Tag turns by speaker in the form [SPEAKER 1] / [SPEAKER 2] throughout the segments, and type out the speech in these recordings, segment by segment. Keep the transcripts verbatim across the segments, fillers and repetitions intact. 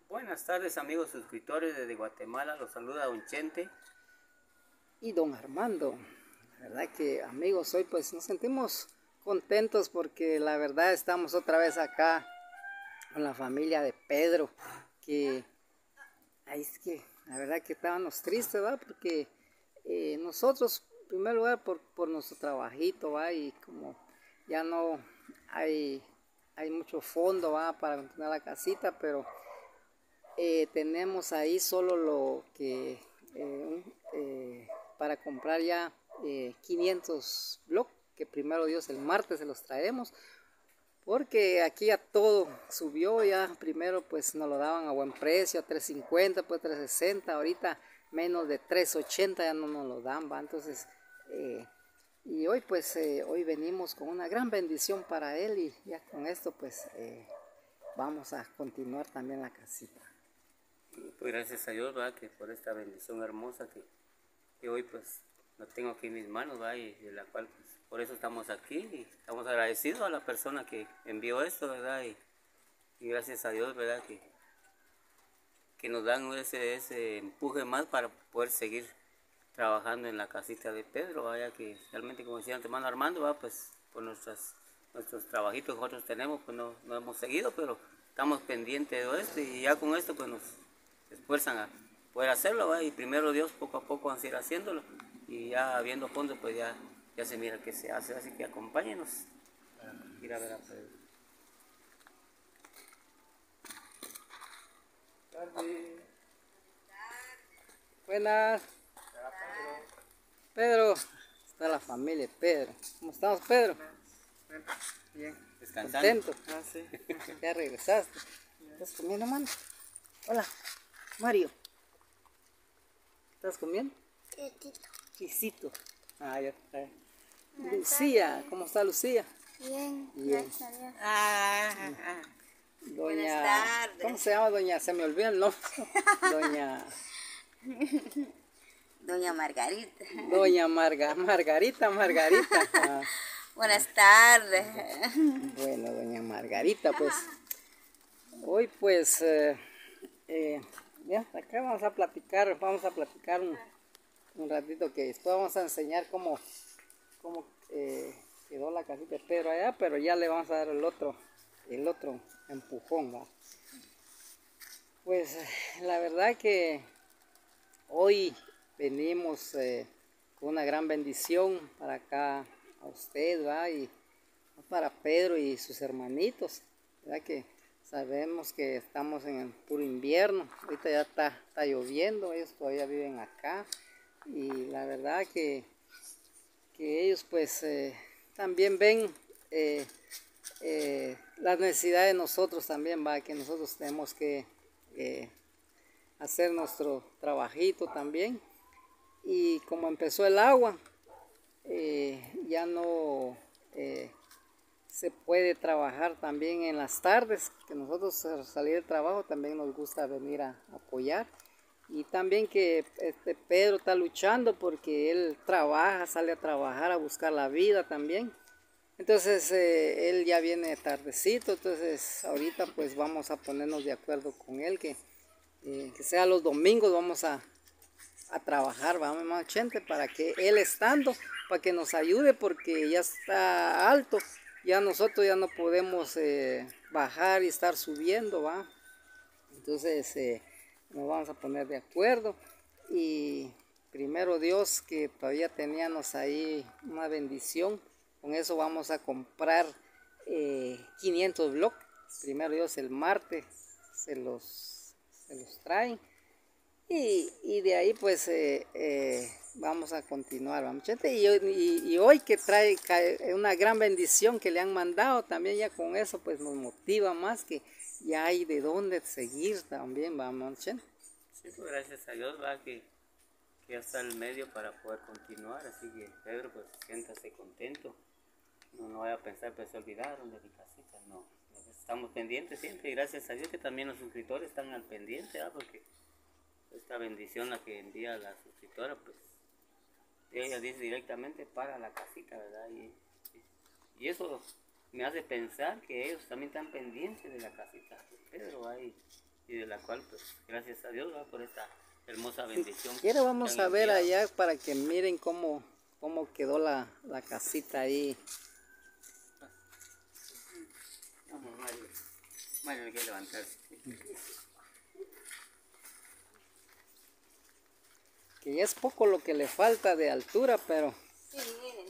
[SPEAKER 1] Buenas tardes amigos suscriptores desde Guatemala, los saluda Don Chente
[SPEAKER 2] y Don Armando. La verdad que amigos, hoy pues nos sentimos contentos porque la verdad estamos otra vez acá con la familia de Pedro, que ahí es que la verdad que estábamos tristes, ¿va? Porque eh, nosotros, en primer lugar, por, por nuestro trabajito, ¿va? Y como ya no hay, hay mucho fondo, ¿va? Para continuar la casita, pero eh, tenemos ahí solo lo que eh, eh, para comprar ya eh, quinientos bloques, que primero Dios el martes se los traemos, porque aquí ya todo subió. Ya primero pues nos lo daban a buen precio, a tres cincuenta, pues tres sesenta, ahorita menos de tres ochenta ya no nos lo dan, ¿va? Entonces eh, y hoy pues eh, hoy venimos con una gran bendición para él, y ya con esto pues eh, vamos a continuar también la casita.
[SPEAKER 1] Pues gracias a Dios, ¿va? Que por esta bendición hermosa que, que hoy pues lo tengo aquí en mis manos, ¿va? Y de la cual pues, por eso estamos aquí y estamos agradecidos a la persona que envió esto, ¿verdad? Y, y gracias a Dios, ¿verdad? Que, que nos dan ese, ese empuje más para poder seguir trabajando en la casita de Pedro, vaya que realmente, como decía antes, hermano Armando, ¿va? Pues por nuestras, nuestros trabajitos que nosotros tenemos, pues no, no hemos seguido, pero estamos pendientes de esto y ya con esto pues nos esfuerzan a poder hacerlo, ¿va? Y primero Dios, poco a poco vamos a ir haciéndolo y ya viendo fondos pues ya, ya se mira que se hace, así que acompáñenos a ir a ver a Pedro.
[SPEAKER 2] Buenas. Pedro, está la familia Pedro. ¿Cómo estamos, Pedro?
[SPEAKER 1] Bien. Descansando.
[SPEAKER 2] ¿Contento? Ah, sí. Ya regresaste. ¿Estás comiendo, mano? Hola, Mario. ¿Estás comiendo?
[SPEAKER 3] Quesito.
[SPEAKER 2] Quesito. Ah, ya está. Lucía, ¿cómo está Lucía?
[SPEAKER 3] Bien,
[SPEAKER 2] Bien.
[SPEAKER 3] gracias a Dios.
[SPEAKER 4] Ah, ah,
[SPEAKER 2] Doña,
[SPEAKER 4] buenas tardes.
[SPEAKER 2] ¿cómo se llama doña? Se me olvidó el nombre. Doña,
[SPEAKER 4] Doña Margarita.
[SPEAKER 2] doña Marga, Margarita, Margarita. Ah,
[SPEAKER 4] Buenas tardes.
[SPEAKER 2] bueno, doña Margarita, pues, hoy pues, eh, eh, ya, acá vamos a platicar, vamos a platicar un, un ratito, que después vamos a enseñar cómo, cómo eh, quedó la casita de Pedro allá, pero ya le vamos a dar el otro, el otro empujón, ¿va? Pues la verdad que hoy venimos eh, con una gran bendición para acá a usted, ¿va? Y para Pedro y sus hermanitos, ¿verdad? Que sabemos que estamos en el puro invierno, ahorita ya está, está lloviendo, ellos todavía viven acá, y la verdad que, que ellos pues eh, también ven eh, eh, las necesidades de nosotros también, ¿va? Que nosotros tenemos que eh, hacer nuestro trabajito también. Y como empezó el agua, eh, ya no eh, se puede trabajar también en las tardes, que nosotros al salir del trabajo también nos gusta venir a apoyar. Y también que este Pedro está luchando porque él trabaja, sale a trabajar, a buscar la vida también. Entonces eh, él ya viene tardecito, entonces ahorita pues vamos a ponernos de acuerdo con él que, eh, que sea los domingos vamos a, a trabajar, vamos más gente, para que él estando, para que nos ayude porque ya está alto, ya nosotros ya no podemos eh, bajar y estar subiendo, va. Entonces eh, nos vamos a poner de acuerdo, y primero Dios, que todavía teníamos ahí una bendición, con eso vamos a comprar eh, quinientos bloques. Primero Dios el martes se los, se los traen, y, y de ahí pues eh, eh, vamos a continuar, vamos, y, y, y hoy que trae una gran bendición que le han mandado, también ya con eso pues nos motiva más, que ya hay de dónde seguir también, vamos.
[SPEAKER 1] Sí, pues gracias a Dios, va, que, que ya está el medio para poder continuar, así que Pedro, pues siéntase contento, no, no vaya a pensar, pues se olvidaron de mi casita, no, estamos pendientes siempre, y gracias a Dios que también los suscriptores están al pendiente, ¿va? Porque esta bendición la que envía la suscriptora, pues ella dice directamente para la casita, ¿verdad? Y, y eso me hace pensar que ellos también están pendientes de la casita de Pedro, ¿va? Y, y de la cual pues gracias a Dios, ¿va? Por esta hermosa bendición.
[SPEAKER 2] Quiero vamos
[SPEAKER 1] que han
[SPEAKER 2] a ver
[SPEAKER 1] enviado.
[SPEAKER 2] allá para que miren cómo, cómo quedó la, la casita ahí.
[SPEAKER 1] Vamos, Mario. Mario hay que levantarse.
[SPEAKER 2] Que ya es poco lo que le falta de altura, pero
[SPEAKER 4] Sí, miren.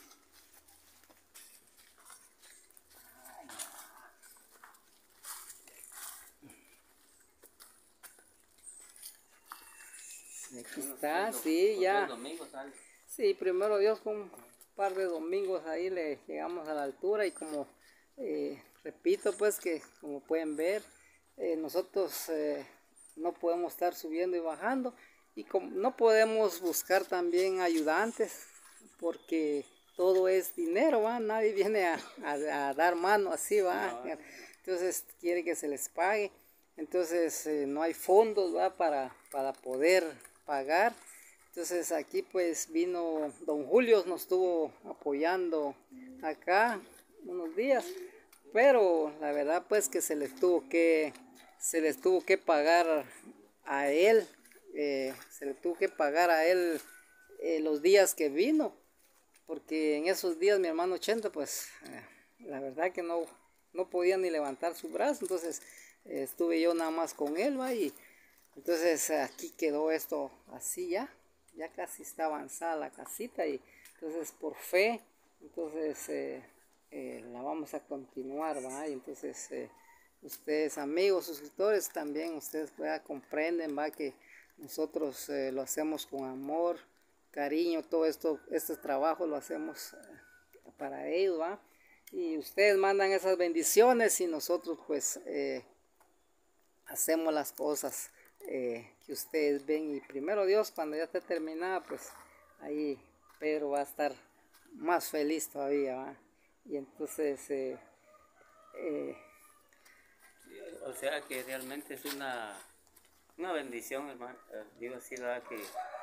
[SPEAKER 2] aquí está, sí, ya.
[SPEAKER 1] Domingo sale.
[SPEAKER 2] Sí, primero Dios, con un par de domingos ahí le llegamos a la altura y como eh, repito pues que como pueden ver, eh, nosotros eh, no podemos estar subiendo y bajando y como no podemos buscar también ayudantes porque todo es dinero, ¿va? Nadie viene a, a- a dar mano así, ¿va?
[SPEAKER 1] No.
[SPEAKER 2] Entonces quiere que se les pague, entonces eh, no hay fondos, ¿va? Para, para poder pagar. Entonces aquí pues vino don Julio, nos estuvo apoyando acá unos días, pero la verdad pues que se les tuvo que, se les tuvo que pagar a él, eh, se le tuvo que pagar a él eh, los días que vino, porque en esos días mi hermano ochenta pues eh, la verdad que no, no podía ni levantar su brazo, entonces eh, estuve yo nada más con él, ¿va? Y entonces aquí quedó esto así ya, ya casi está avanzada la casita y entonces por fe, entonces eh, eh, la vamos a continuar, ¿va? Y entonces eh, ustedes amigos, suscriptores también, ustedes ¿verdad? Comprenden, ¿va? Que nosotros eh, lo hacemos con amor, cariño, todo esto, este trabajo lo hacemos eh, para ellos, ¿va? Y ustedes mandan esas bendiciones y nosotros pues eh, hacemos las cosas eh, que ustedes ven y primero Dios cuando ya esté terminada pues ahí Pedro va a estar más feliz todavía, ¿va? Y entonces eh, eh,
[SPEAKER 1] O sea que realmente es una, una bendición, hermano. Eh, digo así, ¿verdad? Que,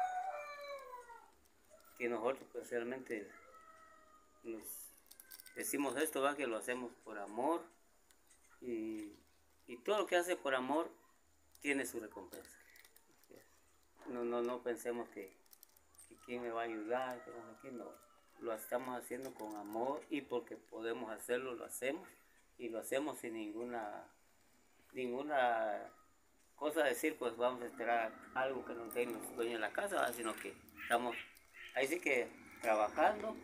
[SPEAKER 1] que nosotros pues realmente nos decimos esto, ¿va? Que lo hacemos por amor y, y todo lo que hace por amor tiene su recompensa. No, no, no pensemos que, que quién me va a ayudar, que no sé qué, no. Lo estamos haciendo con amor y porque podemos hacerlo, lo hacemos y lo hacemos sin ninguna ninguna cosa decir, pues vamos a esperar algo que nos den los dueños de la casa, ¿verdad? Sino que estamos ahí sí que trabajando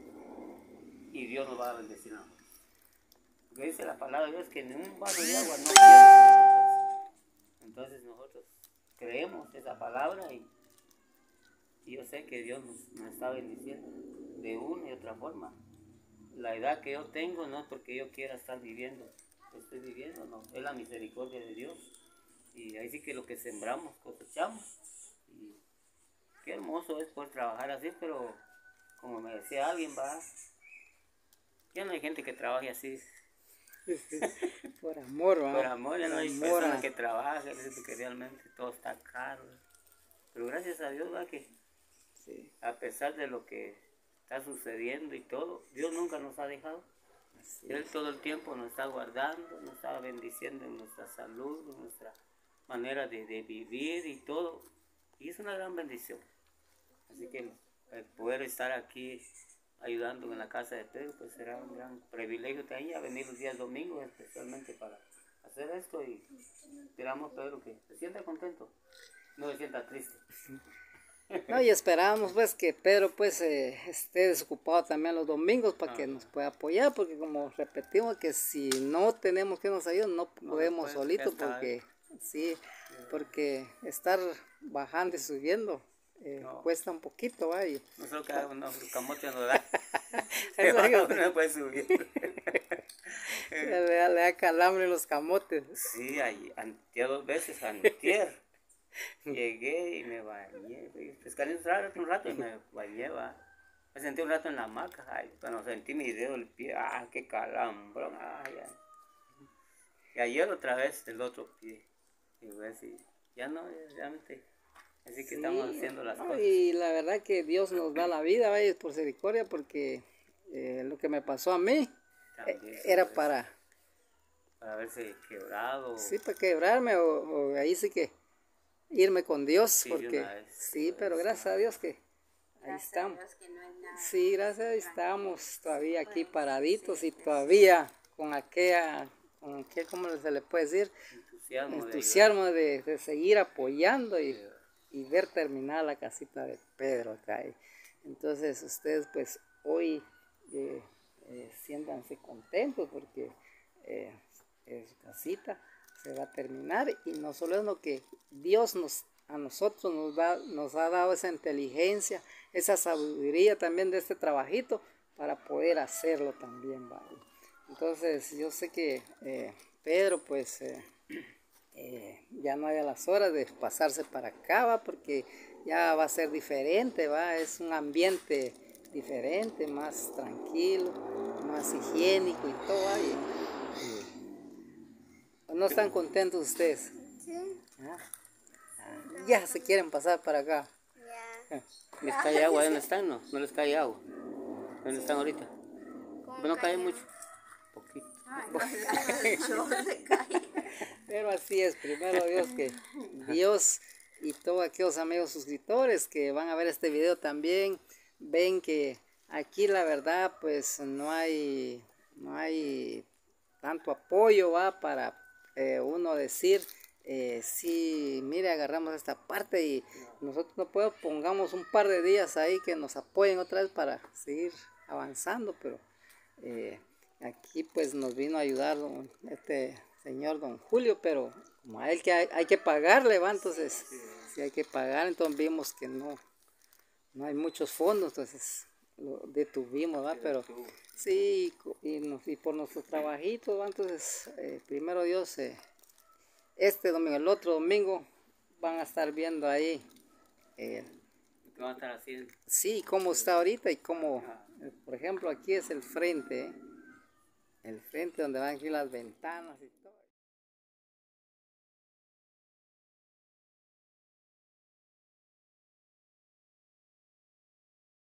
[SPEAKER 1] y Dios nos va a bendecir a nosotros. Porque dice la palabra de Dios que en un vaso de agua no pierde recompensa. Entonces nosotros creemos esa palabra y, y yo sé que Dios nos, nos está bendiciendo de una y otra forma. La edad que yo tengo no es porque yo quiera estar viviendo, estoy viviendo, no, es la misericordia de Dios. Y ahí sí que lo que sembramos cosechamos. Y qué hermoso es poder trabajar así, pero como me decía alguien, va, ya no hay gente que trabaje así.
[SPEAKER 2] por amor, ¿va?
[SPEAKER 1] Por amor, ya no hay
[SPEAKER 2] Amor
[SPEAKER 1] personas
[SPEAKER 2] a-
[SPEAKER 1] que trabajen, porque realmente todo está caro. Pero gracias a Dios, va, que
[SPEAKER 2] sí,
[SPEAKER 1] a pesar de lo que está sucediendo y todo, Dios nunca nos ha dejado.
[SPEAKER 2] así
[SPEAKER 1] Él
[SPEAKER 2] es.
[SPEAKER 1] todo el tiempo nos está guardando, nos está bendiciendo en nuestra salud, en nuestra manera de, de vivir y todo. Y es una gran bendición. Así que el poder estar aquí ayudando en la casa de Pedro, pues será un gran privilegio también a venir los días domingos, especialmente para hacer esto. Y esperamos, Pedro, que se sienta contento, no se sienta triste.
[SPEAKER 2] No, y esperamos pues que Pedro pues eh, esté desocupado también los domingos para que
[SPEAKER 1] Ah.
[SPEAKER 2] nos pueda apoyar, porque como repetimos que si no tenemos que nos ayuden, no
[SPEAKER 1] No,
[SPEAKER 2] podemos
[SPEAKER 1] pues,
[SPEAKER 2] solitos,
[SPEAKER 1] ya está.
[SPEAKER 2] porque sí, porque estar bajando y subiendo eh,
[SPEAKER 1] No.
[SPEAKER 2] cuesta un poquito, ¿va? Y
[SPEAKER 1] No solo que unos camotes nos da,
[SPEAKER 2] Eso digo.
[SPEAKER 1] no puede subir.
[SPEAKER 2] le, da, le da calambre en los camotes.
[SPEAKER 1] Sí, ahí, antier dos veces, antier. Llegué y me bañé. Pescaré un rato, un rato y me bañé, va. Me sentí un rato en la hamaca, ay, cuando sentí mi dedo del pie, ah, qué calambrón, ay, ay. Y ayer otra vez el otro pie. Y pues, y ya no, ya, realmente. Así que
[SPEAKER 2] Sí,
[SPEAKER 1] estamos haciendo las
[SPEAKER 2] no,
[SPEAKER 1] cosas.
[SPEAKER 2] y la verdad que Dios nos da la vida, vaya, por misericordia, porque eh, lo que me pasó a mí eh,
[SPEAKER 1] También,
[SPEAKER 2] era
[SPEAKER 1] pues,
[SPEAKER 2] para
[SPEAKER 1] para haberse quebrado.
[SPEAKER 2] Sí, para quebrarme o, o ahí sí que irme con Dios,
[SPEAKER 1] Sí, de
[SPEAKER 2] porque
[SPEAKER 1] una vez.
[SPEAKER 2] sí, pero gracias a Dios que ahí
[SPEAKER 4] Gracias a
[SPEAKER 2] estamos.
[SPEAKER 4] Dios que no es nada.
[SPEAKER 2] Sí, gracias a Dios estamos todavía aquí paraditos y todavía con aquella, con aquel, ¿cómo se le puede decir?
[SPEAKER 1] Entusiasmo, de
[SPEAKER 2] Entusiasmo de, de seguir apoyando y, y ver terminar la casita de Pedro acá. Y entonces ustedes pues hoy eh, eh, siéntanse contentos porque eh, eh, su casita se va a terminar y no solo es lo que Dios nos a nosotros nos, da, nos ha dado esa inteligencia, esa sabiduría también de este trabajito para poder hacerlo también, ¿vale? Entonces yo sé que eh, Pedro pues eh, eh, ya no hay a las horas de pasarse para acá, ¿va? Porque ya va a ser diferente, ¿va? Es un ambiente diferente, más tranquilo, más higiénico y todo, ¿va? Y, y, ¿no están contentos ustedes?
[SPEAKER 3] Sí,
[SPEAKER 2] ¿Ah? Ya se quieren pasar para acá.
[SPEAKER 3] ya.
[SPEAKER 1] ¿Les cae agua? ¿Dónde están? No, no les cae agua. ¿Dónde están ahorita? No cae mucho. Poquito.
[SPEAKER 2] Pero así es, primero Dios que Dios y todos aquellos amigos suscriptores que van a ver este video también ven que aquí la verdad pues no hay no hay tanto apoyo, va, para eh, uno decir eh, sí, mire, agarramos esta parte y nosotros no podemos, pongamos un par de días ahí que nos apoyen otra vez para seguir avanzando, pero eh, aquí pues nos vino a ayudar don, este señor don Julio, pero como a él que hay, hay que pagarle, va, entonces si hay que pagar, entonces vimos que no, no hay muchos fondos, entonces lo detuvimos, va, pero sí, y, nos, y por nuestros trabajitos, va, entonces eh, primero Dios, eh, este domingo, el otro domingo van a estar viendo ahí eh,
[SPEAKER 1] ¿Qué van a estar haciendo?
[SPEAKER 2] sí, cómo está ahorita y cómo, eh, por ejemplo, aquí es el frente, ¿eh? El frente donde van aquí las ventanas. Y